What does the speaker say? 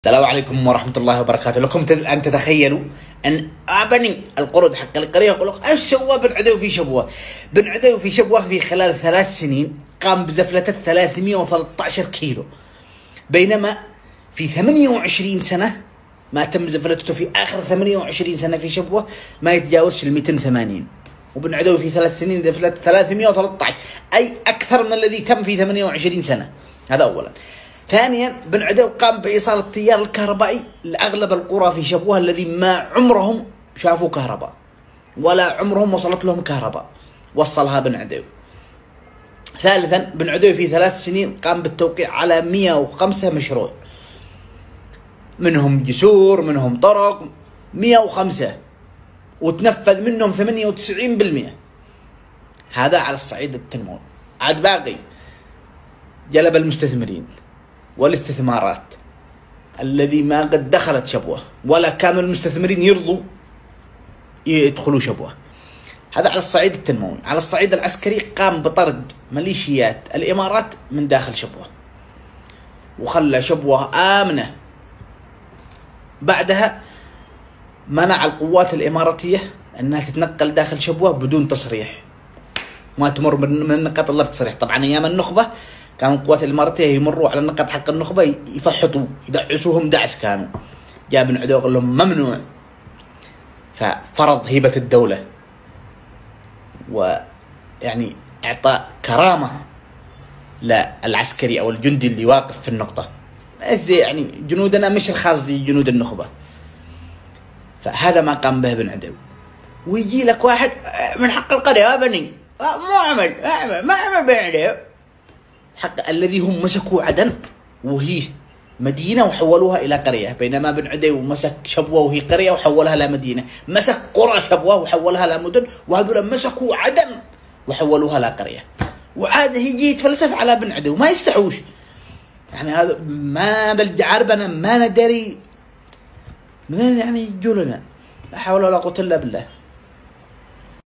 السلام عليكم ورحمة الله وبركاته. لكم أن تتخيلوا أن بني القرد حق القرية يقول لك إيش سوى بن عدو في شبوة؟ بن عدو في شبوة في خلال 3 سنين قام بزفلة 313 كيلو، بينما في 28 سنة ما تم زفلته في آخر 28 سنة في شبوة ما يتجاوزش 280، وبن عدو في 3 سنين زفلت 313، أي أكثر من الذي تم في 28 سنة. هذا أولا. ثانيا، بن عدو قام بإيصال التيار الكهربائي لأغلب القرى في شبوة الذي ما عمرهم شافوا كهرباء ولا عمرهم وصلت لهم كهرباء، وصلها بن عدو. ثالثا، بن عدو في 3 سنين قام بالتوقيع على 105 مشروع، منهم جسور، منهم طرق، 105، وتنفذ منهم 98%. هذا على الصعيد التنموي. عاد باقي جلب المستثمرين والاستثمارات الذي ما قد دخلت شبوة ولا كانوا المستثمرين يرضوا يدخلوا شبوة. هذا على الصعيد التنموي. على الصعيد العسكري قام بطرد ميليشيات الإمارات من داخل شبوة وخلى شبوة آمنة. بعدها منع القوات الإماراتية أنها تتنقل داخل شبوة بدون تصريح، ما تمر من النقاط إلا بتصريح. طبعا أيام النخبة كانوا القوات الإماراتية يمروا على النقاط حق النخبة يفحطوا يدعسوهم دعس. كانوا جاء بن عدو قال لهم ممنوع، ففرض هيبة الدولة ويعني إعطاء كرامة للعسكري أو الجندي اللي واقف في النقطة، زي يعني جنودنا مش الخاص زي جنود النخبة. فهذا ما قام به بن عدو. ويجي لك واحد من حق القرية يا بني ما عمل بن عدو حق الذي هم مسكوا عدن وهي مدينة وحولوها إلى قرية، بينما بن عدو مسك شبوة وهي قرية وحولها إلى مدينة، مسك قرى شبوة وحولها إلى مدن، وهذول مسكوا عدن وحولوها إلى قرية. وعاد يجي يتفلسف على بن عدو ما يستحوش. يعني هذا ما بالجعربنا ما ندري من يعني يجوا لنا. لا حول ولا قوة إلا بالله.